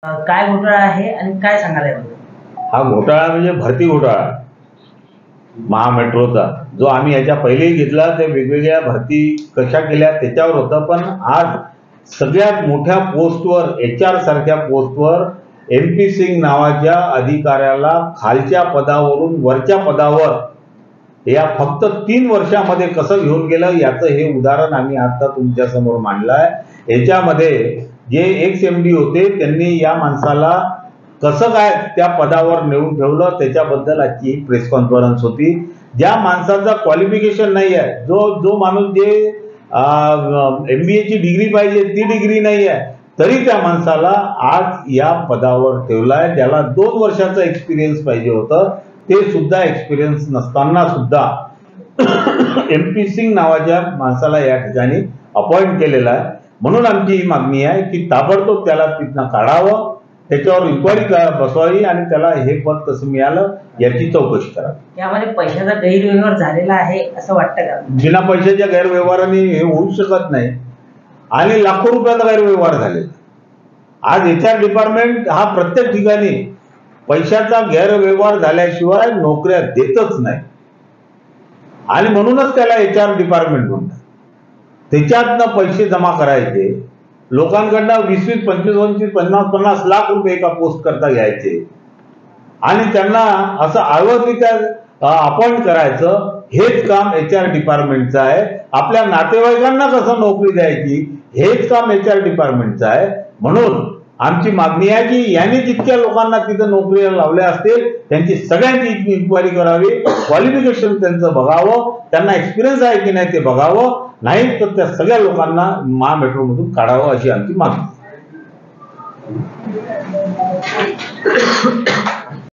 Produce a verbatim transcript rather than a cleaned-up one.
काय घोटाळा आहे आणि काय सांगाल याबद्दल? हा घोटाळा म्हणजे भरती घोटाळा महामेट्रोचा, जो आम्ही याच्या पहिलेही घेतला. ते वेगवेगळ्या भरती कशा केल्या त्याच्यावर होतं. पण आज सगळ्यात मोठ्या पोस्टवर, एच आर सारख्या पोस्टवर एम पी सिंग नावाच्या अधिकाऱ्याला खालच्या पदावरून वरच्या पदावर या फक्त तीन वर्षामध्ये कसं घेऊन गेलं याचं हे उदाहरण आम्ही आता तुमच्या समोर मांडलं आहे. याच्यामध्ये जे एक्स एम डी होते त्यांनी या माणसाला कसं काय त्या पदावर नेऊन ठेवलं त्याच्याबद्दल आजची प्रेस कॉन्फरन्स होती. ज्या माणसाचा क्वालिफिकेशन नाही आहे, जो जो माणूस जे एम बी ए ची डिग्री पाहिजे ती डिग्री नाही आहे, तरी त्या माणसाला आज या पदावर ठेवलाय. ज्याला दोन वर्षाचा एक्सपिरियन्स पाहिजे होतं ते सुद्धा एक्सपिरियन्स नसताना सुद्धा एम पी सिंग नावाच्या माणसाला या ठिकाणी अपॉइंट केलेला आहे. म्हणून आमची ही मागणी आहे की ताबडतोब त्याला तिथनं काढावं, त्याच्यावर इन्क्वायरी बसवावी आणि त्याला हे पद कसं मिळालं याची चौकशी करावी. यामध्ये पैशाचा गैरव्यवहार झालेला आहे असं वाटतं का? बिना पैशाच्या गैरव्यवहाराने हे होऊ शकत नाही आणि लाखो रुपयाचा गैरव्यवहार झालेला. आज एच आर डिपार्टमेंट हा प्रत्येक ठिकाणी पैशाचा गैरव्यवहार झाल्याशिवाय नोकऱ्या देतच नाही आणि म्हणूनच त्याला एच आर डिपार्टमेंट म्हणतात. त्याच्यातनं पैसे जमा करायचे, लोकांकडनं वीस वीस पंचवीस पंचवीस पन्नास पन्नास लाख रुपये एका पोस्ट करता घ्यायचे आणि त्यांना असं आळवतीच्या अपॉइंट करायचं, हेच काम एच आर डिपार्टमेंटचं आहे. आपल्या नातेवाईकांना कसं नोकरी द्यायची हेच काम एच आर डिपार्टमेंटचं आहे. म्हणून आमची मागणी आहे की यांनी जितक्या लोकांना तिथं नोकरीला लावल्या असतील त्यांची सगळ्यांची इन्क्वायरी करावी, क्वालिफिकेशन त्यांचं बघावं, त्यांना एक्सपिरियन्स आहे की नाही ते बघावं, नाही तर त्या सगळ्या लोकांना महामेट्रोमधून काढावं अशी आमची मागणी.